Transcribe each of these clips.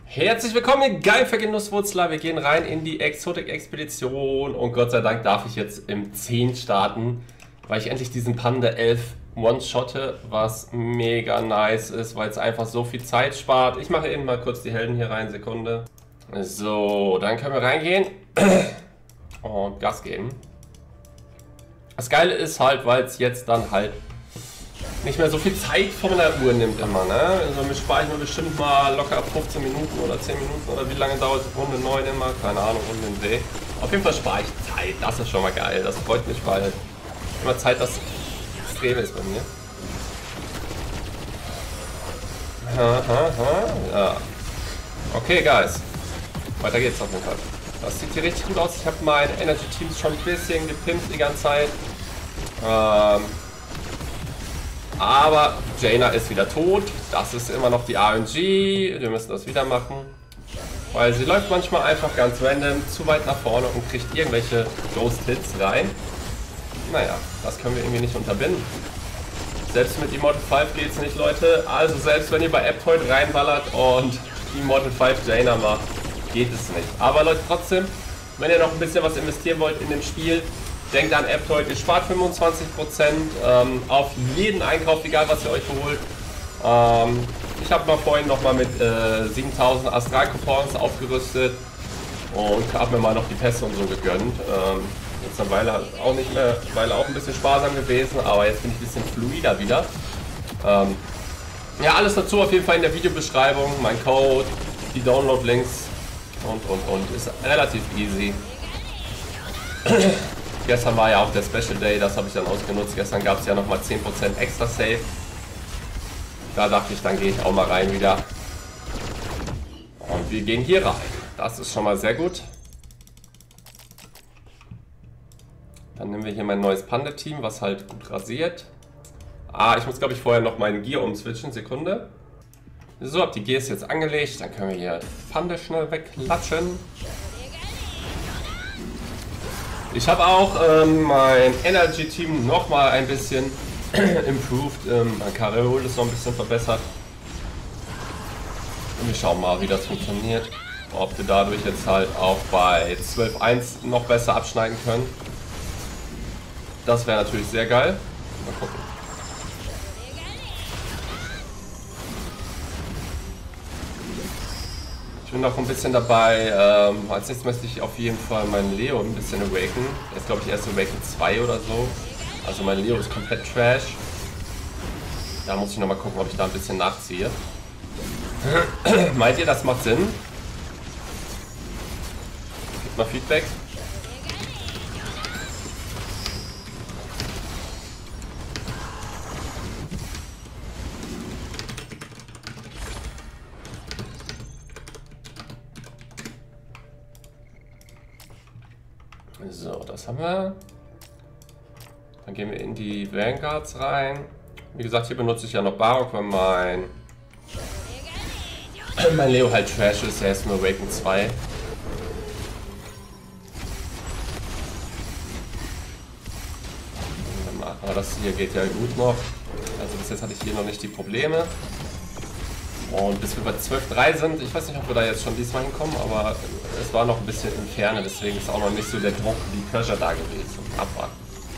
Herzlich willkommen, ihr Genusswurzler. Wir gehen rein in die Exotik-Expedition und Gott sei Dank darf ich jetzt im 10 starten, weil ich endlich diesen Panda 11 one-shotte, was mega nice ist, weil es einfach so viel Zeit spart. Ich mache eben mal kurz die Helden hier rein, Sekunde. So, dann können wir reingehen und Gas geben. Das Geile ist halt, weil es jetzt dann halt nicht mehr so viel Zeit von meiner Uhr nimmt immer, ne? Also mir spare ich mir bestimmt mal locker ab 15 Minuten oder 10 Minuten oder wie lange dauert Runde 9 immer? Keine Ahnung, Runde im Dreh. Auf jeden Fall spare ich Zeit, das ist schon mal geil, das freut mich, weil immer Zeit das extrem ist bei mir. Ja. Okay, Guys. Weiter geht's auf jeden Fall. Das sieht hier richtig gut aus. Ich habe mein Energy Teams schon ein bisschen gepimpt die ganze Zeit. Aber Jaina ist wieder tot. Das ist immer noch die RNG. Wir müssen das wieder machen. Weil sie läuft manchmal einfach ganz random zu weit nach vorne und kriegt irgendwelche Ghost Hits rein. Naja, das können wir irgendwie nicht unterbinden. Selbst mit Immortal 5 geht's nicht, Leute. Also selbst wenn ihr bei Aptoid reinballert und Immortal 5 Jaina macht, geht es nicht. Aber Leute, trotzdem, wenn ihr noch ein bisschen was investieren wollt in dem Spiel, denkt an Aptoid, ihr spart 25% auf jeden Einkauf, egal was ihr euch holt. Ich habe mal vorhin nochmal mit 7000 Astral-Coupons aufgerüstet und habe mir mal noch die Pässe und so gegönnt. Jetzt eine Weile auch nicht mehr, weil auch ein bisschen sparsam gewesen, aber jetzt bin ich ein bisschen fluider wieder. Ja, alles dazu auf jeden Fall in der Videobeschreibung, mein Code, die Download-Links und ist relativ easy. Gestern war ja auch der Special Day, das habe ich dann ausgenutzt. Gestern gab es ja nochmal 10% extra Save. Da dachte ich, dann gehe ich auch mal rein wieder. Und wir gehen hier rein. Das ist schon mal sehr gut. Dann nehmen wir hier mein neues Panda-Team, was halt gut rasiert. Ich muss glaube ich vorher noch meinen Gear umswitchen. Sekunde. So, die Gear ist jetzt angelegt. Dann können wir hier Panda schnell wegklatschen. Ich habe auch mein Energy Team noch mal ein bisschen improved. Mein Karol ist noch ein bisschen verbessert. Und wir schauen mal, wie das funktioniert. Ob wir dadurch jetzt halt auch bei 12.1 noch besser abschneiden können. Das wäre natürlich sehr geil. Mal gucken. Ich bin noch ein bisschen dabei, als nächstes möchte ich auf jeden Fall meinen Leo ein bisschen awaken. Er ist glaube ich erst Awaken 2 oder so. Also mein Leo ist komplett Trash. Da muss ich noch mal gucken, ob ich da ein bisschen nachziehe. Meint ihr, das macht Sinn? Gebt mal Feedback. So, das haben wir. Dann gehen wir in die Vanguards rein. Wie gesagt, hier benutze ich ja noch Barok, weil mein Leo halt Trash ist. Er ist nur Awaken 2. Aber das hier geht ja gut noch. Also bis jetzt hatte ich hier noch nicht die Probleme. Und bis wir bei 12.3 sind, ich weiß nicht, ob wir da jetzt schon diesmal hinkommen, aber es war noch ein bisschen in Ferne, deswegen ist auch noch nicht so der Druck wie Pressure da gewesen. Abwarten.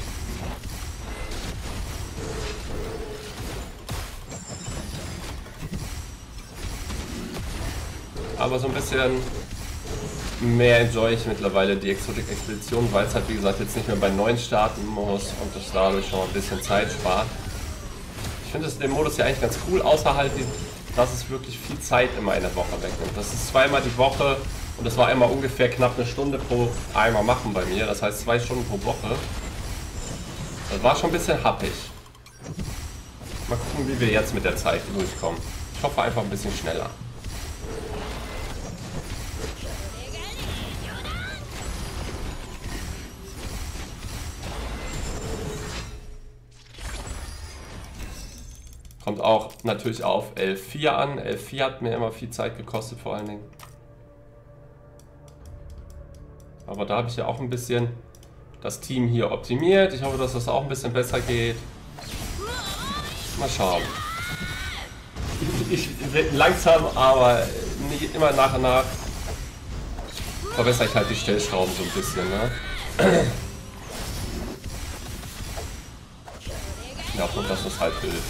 Aber so ein bisschen mehr enjoy ich mittlerweile die Exotik-Expedition, weil es halt wie gesagt jetzt nicht mehr bei 9 starten muss und das dadurch schon ein bisschen Zeit spart. Ich finde den Modus ja eigentlich ganz cool, außer halt dass es wirklich viel Zeit immer in der Woche wegnimmt. Das ist zweimal die Woche und das war immer ungefähr knapp eine Stunde pro einmal machen bei mir. Das heißt 2 Stunden pro Woche. Das war schon ein bisschen happig. Mal gucken, wie wir jetzt mit der Zeit durchkommen. Ich hoffe einfach ein bisschen schneller. Kommt auch natürlich auf L4 an. L4 hat mir immer viel Zeit gekostet vor allen Dingen. Aber da habe ich ja auch ein bisschen das Team hier optimiert. Ich hoffe, dass das auch ein bisschen besser geht. Mal schauen. Ich langsam, aber immer nach und nach verbessere ich halt die Stellschrauben so ein bisschen, ne? Ja, und das ist halt hilft.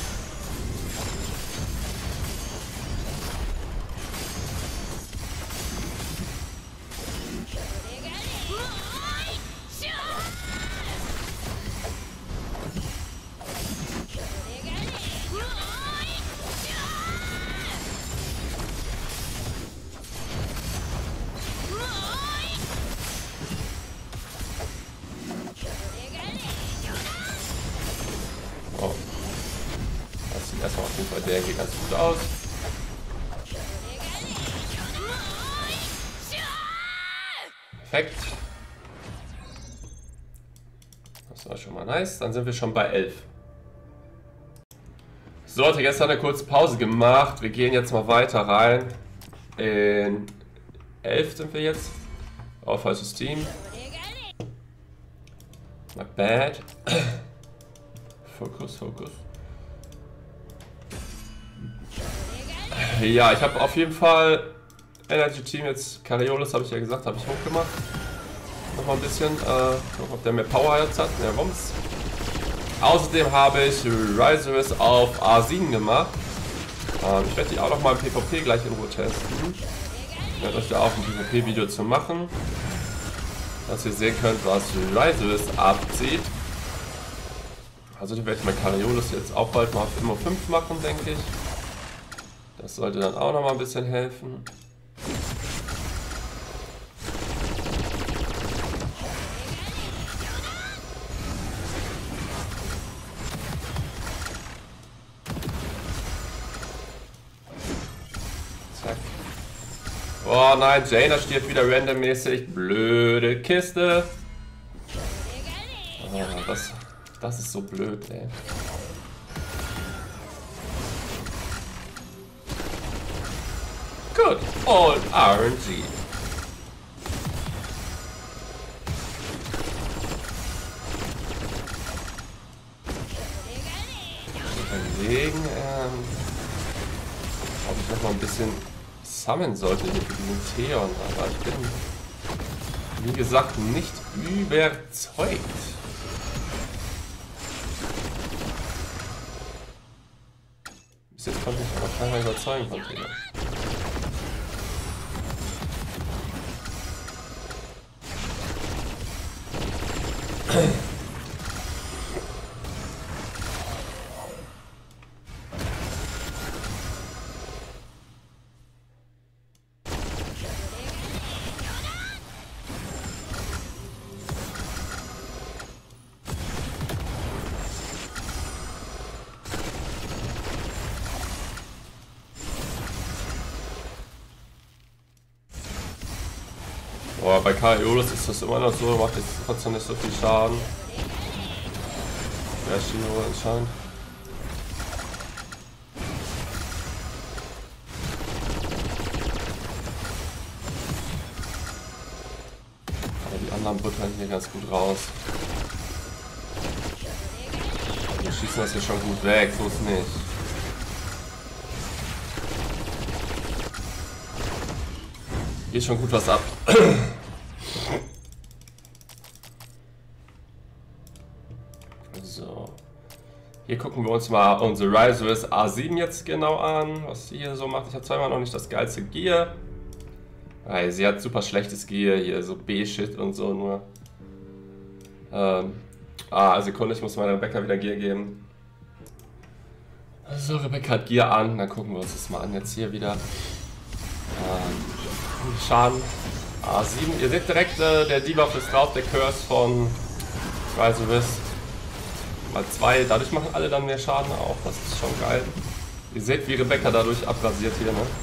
Erstmal auf jeden Fall, der geht ganz gut aus. Perfekt. Das war schon mal nice. Dann sind wir schon bei 11. So, hatte gestern eine kurze Pause gemacht. Wir gehen jetzt mal weiter rein. In 11 sind wir jetzt. Oh, falsches Team. Not bad. Fokus, Fokus. Ja, ich habe auf jeden Fall Energy Team jetzt, Kariolis habe ich ja gesagt, habe ich hochgemacht. Nochmal ein bisschen, ob der mehr Power jetzt hat, mehr Wumms. Außerdem habe ich Riserus auf A7 gemacht. Ich werde die auch nochmal im PvP gleich in Ruhe testen. Ich werde euch da auch ein PvP-Video zu machen, dass ihr sehen könnt, was Riserus abzieht. Also die werde ich mein Kariolis jetzt auch bald mal auf immer 5 machen, denke ich. Das sollte dann auch noch mal ein bisschen helfen. Zack. Oh nein, Jaina stirbt wieder randommäßig. Blöde Kiste. Oh, das ist so blöd, ey. Good old RNG. Überlegen, ob ich noch mal ein bisschen summonen sollte hier für diesen Theon, aber ich bin, wie gesagt, nicht überzeugt. Bis jetzt konnte ich aber keiner überzeugen von Theon. Boah, bei Kariolis ist das immer noch so, macht jetzt trotzdem nicht so viel Schaden. Ja, Shino anscheinend. Aber die anderen buttern hier ganz gut raus. Wir schießen das hier schon gut weg, so ist nicht. Geht schon gut was ab. So. Hier gucken wir uns mal unsere Riserus A7 jetzt genau an, was sie hier so macht. Ich habe zweimal noch nicht das geilste Gear. Weil sie hat super schlechtes Gear, hier so B-Shit und so nur. Sekunde, ich muss meiner Rebecca wieder Gear geben. So, Rebecca hat Gear an, dann gucken wir uns das mal an jetzt hier wieder. Schaden A7. Ihr seht direkt, der Debuff ist drauf, der Curse von Riserus. Mal 2, dadurch machen alle dann mehr Schaden auch, das ist schon geil. Ihr seht, wie Rebecca dadurch abrasiert hier, ne?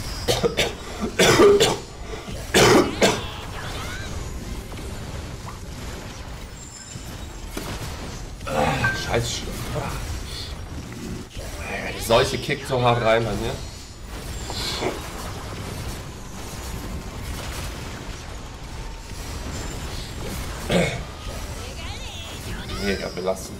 Scheiß. Die Seuche kickt so hart rein bei mir. Mega belastend.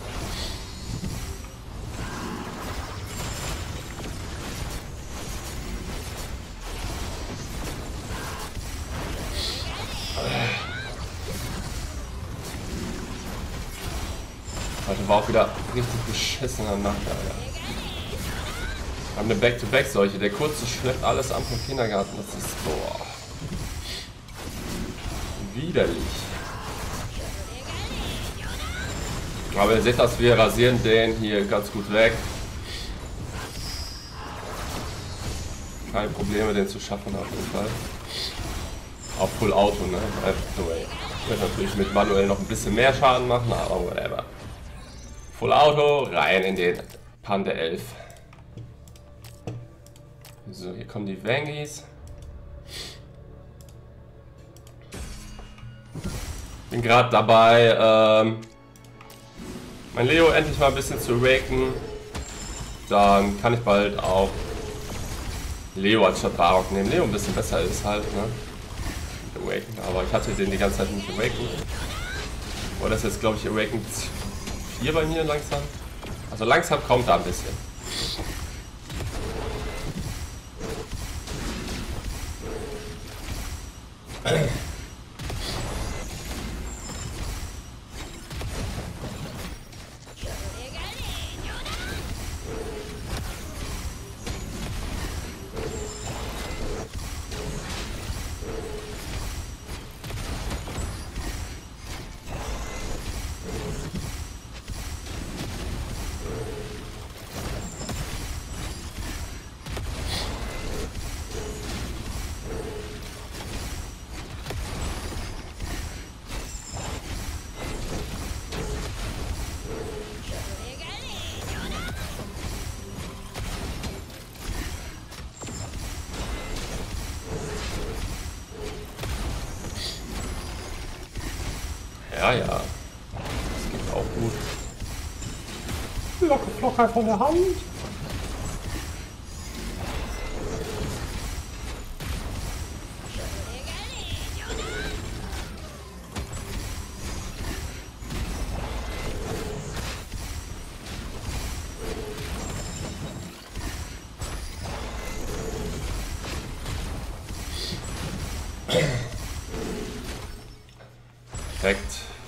Heute war auch wieder richtig beschissener Nacht, Alter. Wir haben eine Back-to-Back-Seuche. Der Kurze schleppt alles an vom Kindergarten. Das ist, boah, widerlich. Aber ihr seht das, wir rasieren den hier ganz gut weg. Keine Probleme, den zu schaffen auf jeden Fall. Auf Full Auto, ne? Ich werde natürlich mit manuell noch ein bisschen mehr Schaden machen, aber whatever. Full Auto, rein in den Panda 11. So, hier kommen die Vangies. Bin gerade dabei, mein Leo endlich mal ein bisschen zu awaken. Dann kann ich bald auch Leo anstatt Barok nehmen. Leo ein bisschen besser ist halt, ne? Awaken, aber ich hatte den die ganze Zeit nicht awaken. Oh, das ist jetzt, glaube ich, Awaken 4 bei mir langsam. Also langsam kommt da ein bisschen. Ja, ja. Das geht auch gut. Locker von der Hand. Perfekt.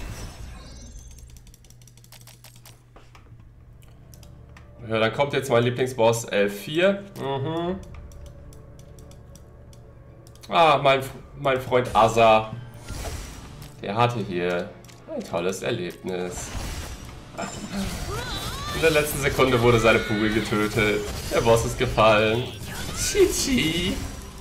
Ja, dann kommt jetzt mein Lieblingsboss L4. Mhm. Ah, mein Freund Asa. Der hatte hier ein tolles Erlebnis. In der letzten Sekunde wurde seine Kugel getötet. Der Boss ist gefallen. Chichi.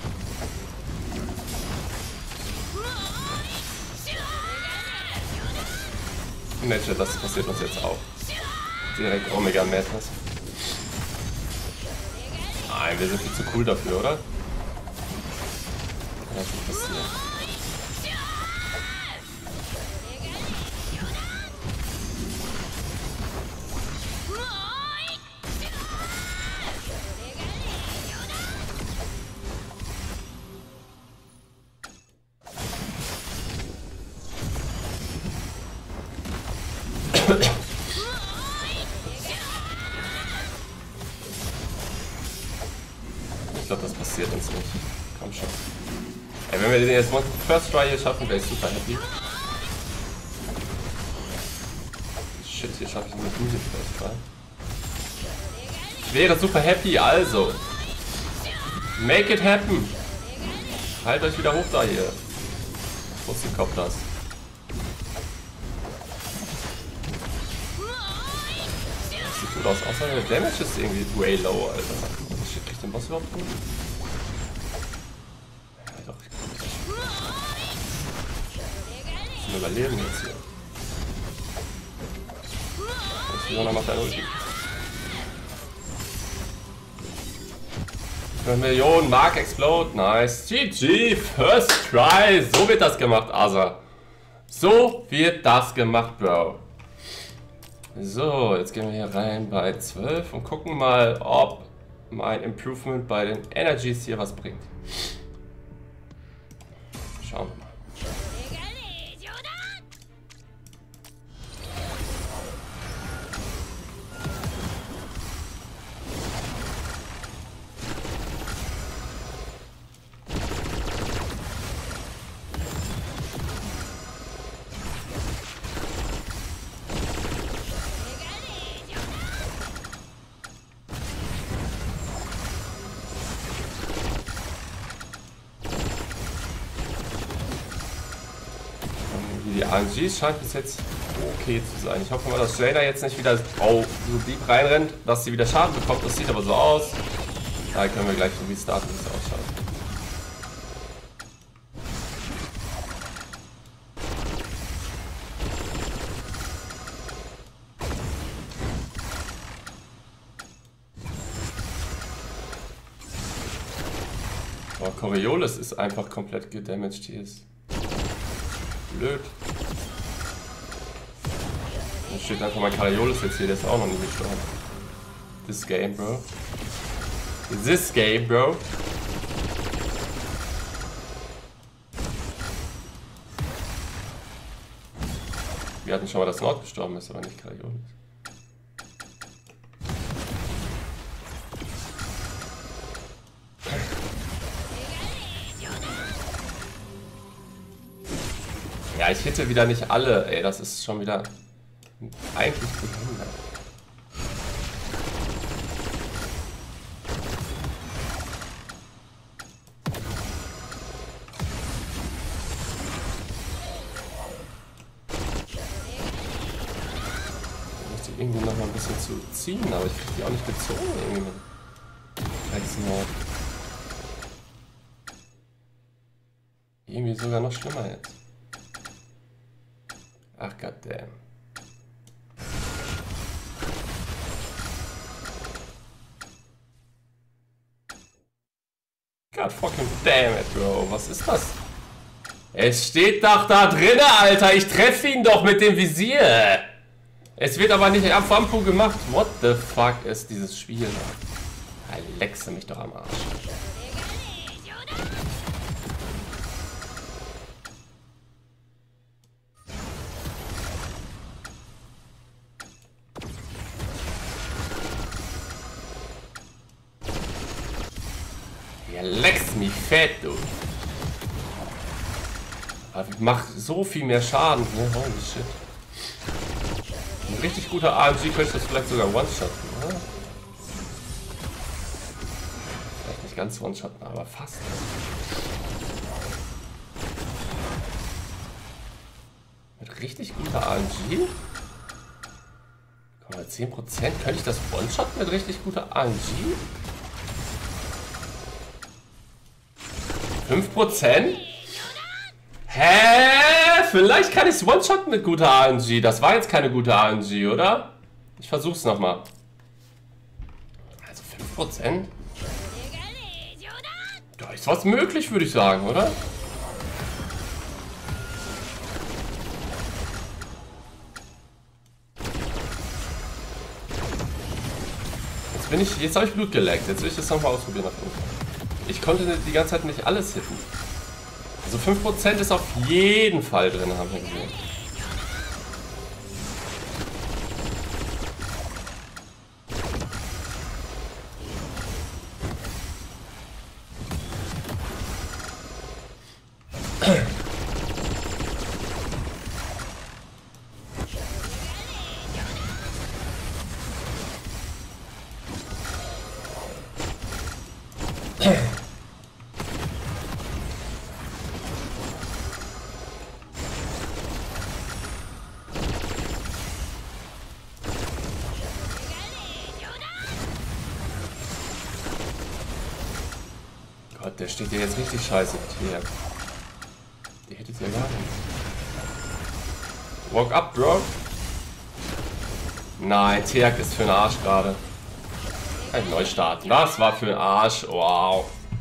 Nett, das passiert uns jetzt auch. Direkt Omega Madness. Nein, wir sind viel zu cool dafür, oder? Was ist passiert? Ich glaube, das passiert uns nicht. Komm schon. Ey, wenn wir den jetzt First Try hier schaffen, wäre ich super happy. Shit, hier schaffe ich nicht den First Try. Ich wäre super happy, also. Make it happen. Halt euch wieder hoch da hier. Kopf das. Sieht gut aus, außer der Damage ist irgendwie way low, Alter. Shit, kriegt den Boss überhaupt gut? Ja, doch, ich kann überleben jetzt hier. Und Fiona macht eine Ulti. 5 Millionen, Mark Explode, nice. GG, First Try. So wird das gemacht, Asa. So wird das gemacht, Bro. So, jetzt gehen wir hier rein bei 12 und gucken mal, ob mein Improvement bei den Energies hier was bringt. Schauen wir mal. Die RNG scheint bis jetzt okay zu sein. Ich hoffe mal, dass Jaina jetzt nicht wieder so deep reinrennt, dass sie wieder Schaden bekommt. Das sieht aber so aus. Da können wir gleich so restarten, wie es ausschaut. Oh, Coriolis ist einfach komplett gedamaged hier. Ist blöd. Dann steht einfach mein Coriolis jetzt hier, der ist auch noch nicht gestorben. This game, bro. This game, bro. Wir hatten schon mal, dass Nord gestorben ist, aber nicht Coriolis. Ja, ich hitte wieder nicht alle, ey, das ist schon wieder eigentlich behindert. Ich muss die irgendwie noch mal ein bisschen zu ziehen, aber ich krieg die auch nicht gezogen irgendwie. Als Nord. Irgendwie sogar noch schlimmer jetzt. Ach, goddamn. God fucking damn it, Bro. Was ist das? Es steht doch da drin, Alter. Ich treffe ihn doch mit dem Visier. Es wird aber nicht am Wampu gemacht. What the fuck ist dieses Spiel? Lexe mich doch am Arsch. Ja, lex mich fett, du. Aber macht so viel mehr Schaden hier. Holy shit. Ein richtig guter AMG könnte das vielleicht sogar one-shotten, oder? Vielleicht nicht ganz one-shotten, aber fast. Mit richtig guter AMG? Komm mal, 10%. Könnte ich das one-shotten mit richtig guter AMG? 5%? Hä? Vielleicht kann ich es one-shotten mit guter RNG. Das war jetzt keine gute RNG, oder? Ich versuch's nochmal. Also 5%? Da ist was möglich, würde ich sagen, oder? Jetzt habe ich Blut geleckt. Jetzt will ich das nochmal ausprobieren nach unten. Ich konnte die ganze Zeit nicht alles hitten. Also 5% ist auf jeden Fall drin, haben wir gesehen. Gott, der steht ja jetzt richtig scheiße hier. Der hätte es ja gar nicht. Walk up, Bro. Nein, Teak ist für den Arsch gerade. Ein Neustart. Das war für den Arsch. Wow.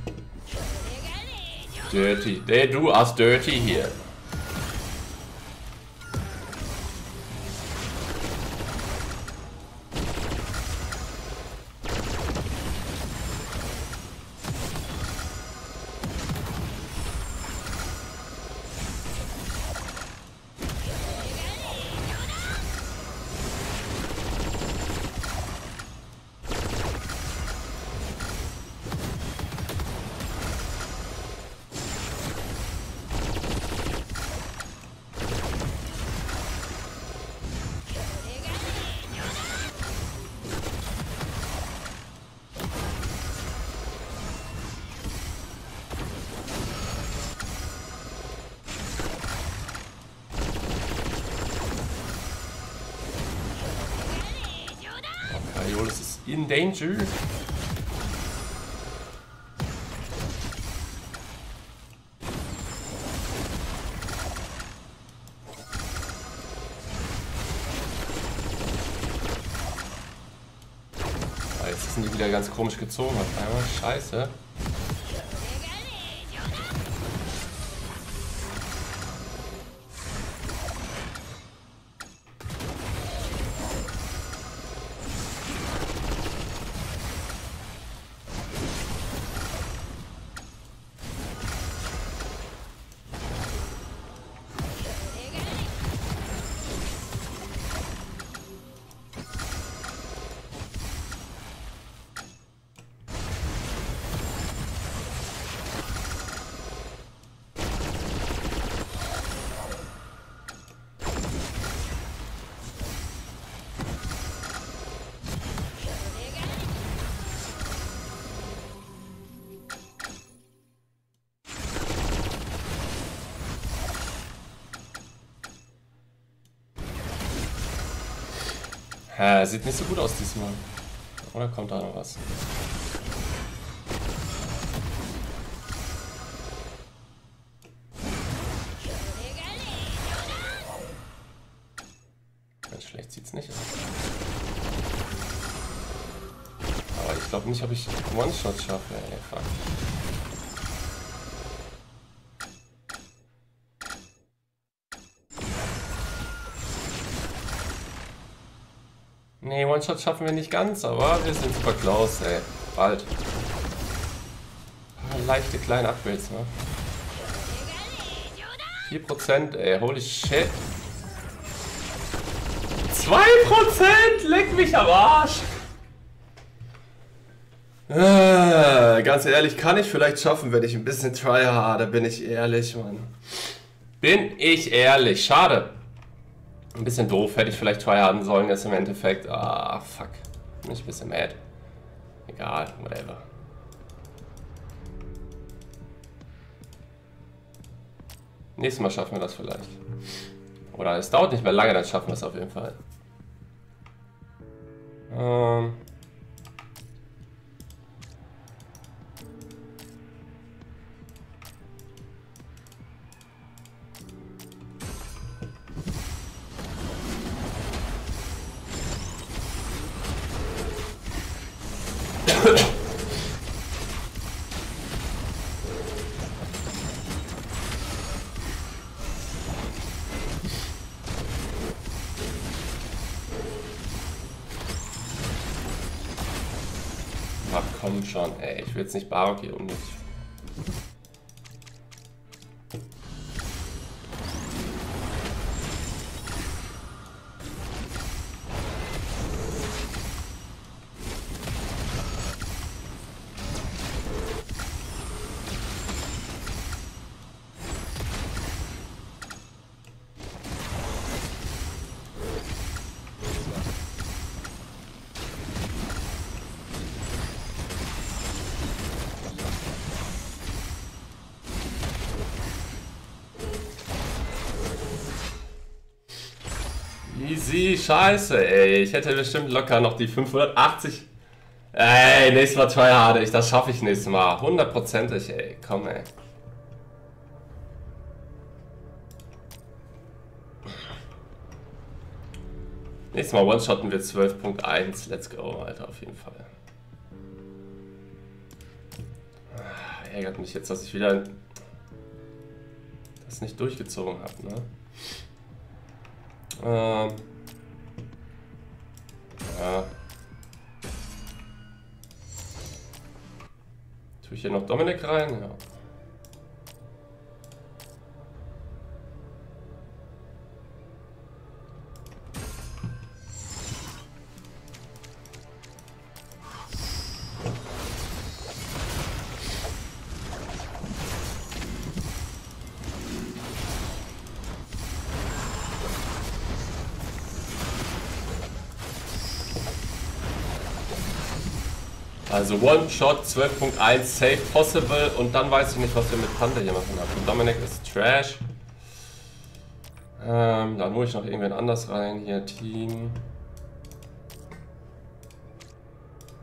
Dirty. They do us dirty here. in danger. Jetzt sind die wieder ganz komisch gezogen auf einmal. Scheiße. Sieht nicht so gut aus diesmal. Oder kommt da noch was? Ganz schlecht sieht's nicht aus. Aber ich glaube nicht, ob ich One-Shot schaffe, ey, fuck. Nee, One-Shot schaffen wir nicht ganz, aber wir sind super close, ey. Bald. Leichte kleine Upgrades, ne? 4%, ey, holy shit. 2%! Leck mich am Arsch! Ganz ehrlich, kann ich vielleicht schaffen, wenn ich ein bisschen tryharde, bin ich ehrlich, Mann. Bin ich ehrlich, schade. Ein bisschen doof, hätte ich vielleicht tryharden sollen jetzt im Endeffekt. Ah, fuck. Bin ich ein bisschen mad. Egal, whatever. Nächstes Mal schaffen wir das vielleicht. Oder es dauert nicht mehr lange, dann schaffen wir es auf jeden Fall. Ach komm schon, ey, ich will jetzt nicht Barok hier unnötig. Easy, scheiße, ey. Ich hätte bestimmt locker noch die 580. Ey, nächstes Mal tryhard ich. Das schaffe ich nächstes Mal. 100%ig, ey. Komm, ey. Nächstes Mal one-shotten wir 12.1. Let's go, Alter, auf jeden Fall. Ärgert mich jetzt, dass ich wieder das nicht durchgezogen habe, ne? Ja. Tue ich hier noch Dominik rein? Ja. Also One-Shot 12.1 Safe Possible und dann weiß ich nicht, was wir mit Panther hier machen. Also Dominik ist Trash. Dann muss ich noch irgendwen anders rein. Hier Team.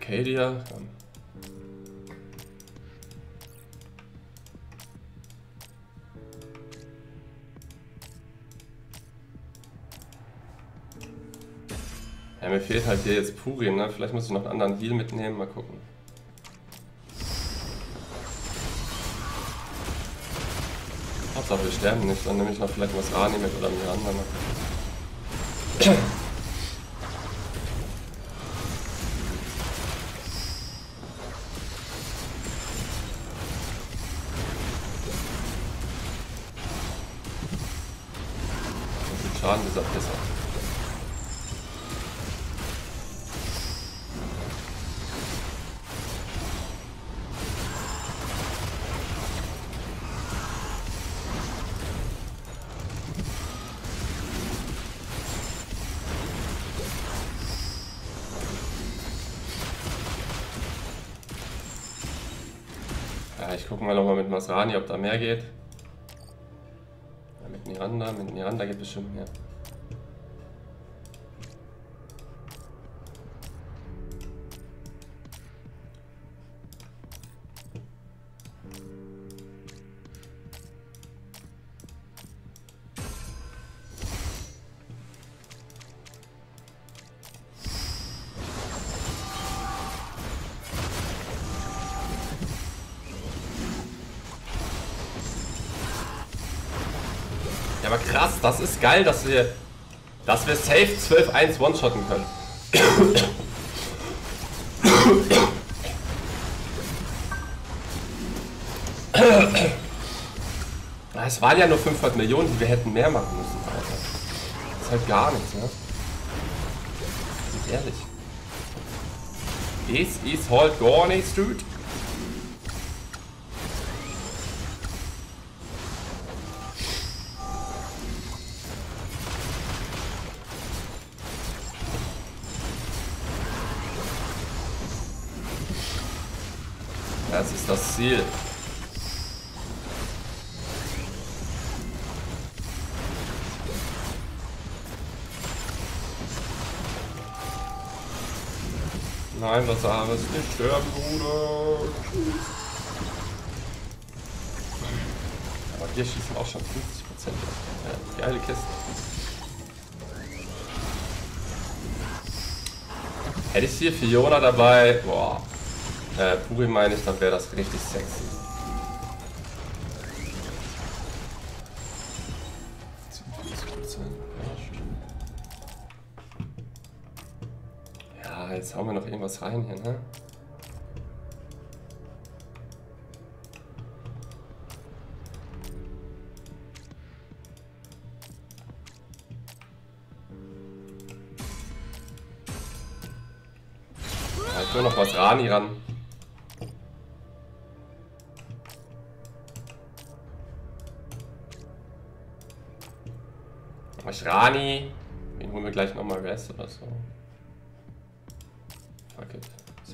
Arcadia. Ja, mir fehlt halt hier jetzt Puri, ne? Vielleicht muss ich noch einen anderen Heal mitnehmen, mal gucken. Hauptsache wir sterben nicht, dann nehme ich noch vielleicht was Rani mit oder Miranda. Wie viel Schaden dieser Pisser? Ja, ich gucke mal nochmal mit Masrani, ob da mehr geht. Ja, mit Miranda geht bestimmt mehr. Ja, aber krass, das ist geil, dass wir safe 12-1 one-shotten können. Es waren ja nur 500 Millionen, die wir hätten mehr machen müssen, Alter. Das ist halt gar nichts, ne? Sind ehrlich. Es ist halt gar nichts, dude. Das ist das Ziel. Nein, was anderes nicht sterben, Bruder. Aber hier schießen auch schon 50%. Ja, geile Kiste. Hätte ich hier Fiona dabei, boah. Puri meine ich, dann wäre das richtig sexy. Ja, jetzt hauen wir noch irgendwas rein hier, ne? Ja, ich will noch was Rani ran. Rani, den holen wir gleich nochmal Rest oder so. Fuck it.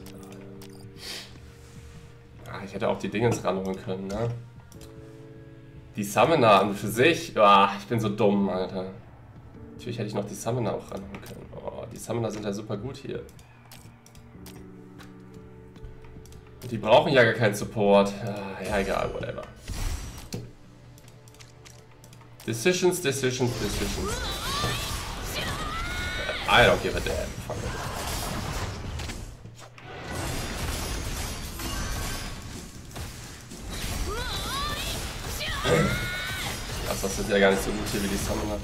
Ah, ich hätte auch die Dingens ranholen können, ne? Die Summoner an für sich. Oh, ich bin so dumm, Alter. Natürlich hätte ich noch die Summoner auch ranholen können. Oh, die Summoner sind ja super gut hier. Und die brauchen ja gar keinen Support. Ah, ja, egal, whatever. Decisions. I don't give a damn. Fuck it. Das sind ja gar nicht so gut hier wie die Summoner.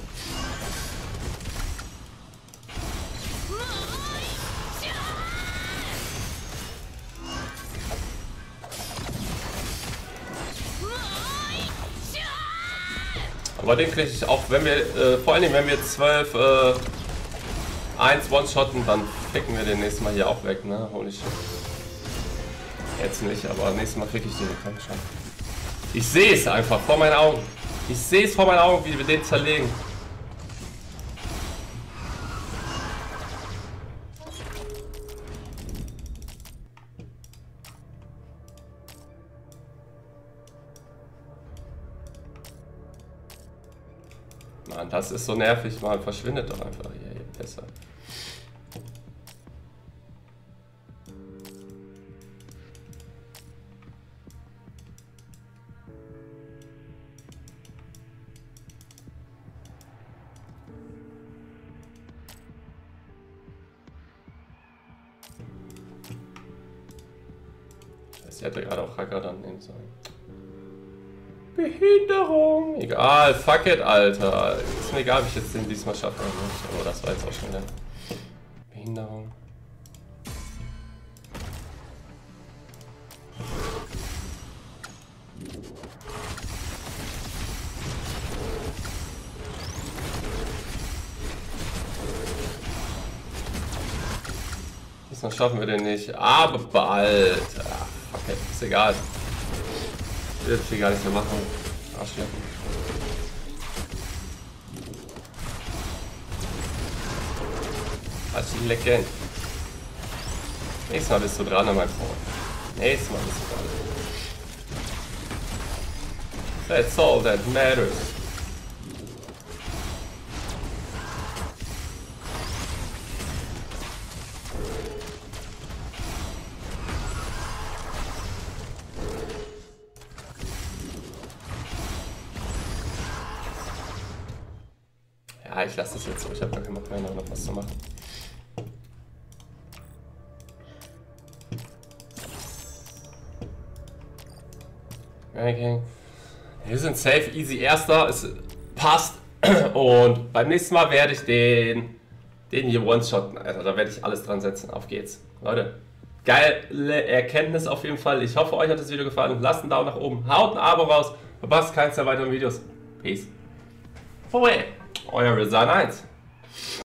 Aber den kriege ich auch, wenn wir, vor allen Dingen wenn wir 12, 1 One-Shotten, dann ficken wir den nächsten Mal hier auch weg, ne? Holy shit. Jetzt nicht, aber nächstes Mal fick ich den, komm schon. Ich sehe es einfach vor meinen Augen. Ich sehe es vor meinen Augen, wie wir den zerlegen. Mann, das ist so nervig, man verschwindet doch einfach hier, besser. Sie hätte gerade auch Hacker dann nehmen sollen. Behinderung! Egal, fuck it, Alter. Ist mir egal, ob ich jetzt den diesmal schaffe oder nicht. Oh, das war jetzt auch schon wieder. Behinderung. Diesmal schaffen wir den nicht, aber bald. Ach, okay, ist egal. Ich will das hier gar nicht mehr machen. Arschlecken. Arschlecken. Nächstes Mal bist du dran, mein Freund. Nächstes Mal bist du dran. That's all that matters. Ja, ich lasse das jetzt so. Ich habe gar keinen Bock mehr, noch was zu machen. Okay. Wir sind safe, easy Erster. Es passt. Und beim nächsten Mal werde ich den hier one-shotten. Also da werde ich alles dran setzen. Auf geht's. Leute, geile Erkenntnis auf jeden Fall. Ich hoffe, euch hat das Video gefallen. Lasst einen Daumen nach oben. Haut ein Abo raus. Verpasst keins der weiteren Videos. Peace. Euer Resan 1.